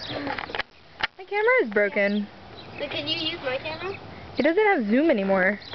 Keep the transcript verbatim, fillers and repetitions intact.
My camera is broken. So can you use my camera? It doesn't have zoom anymore.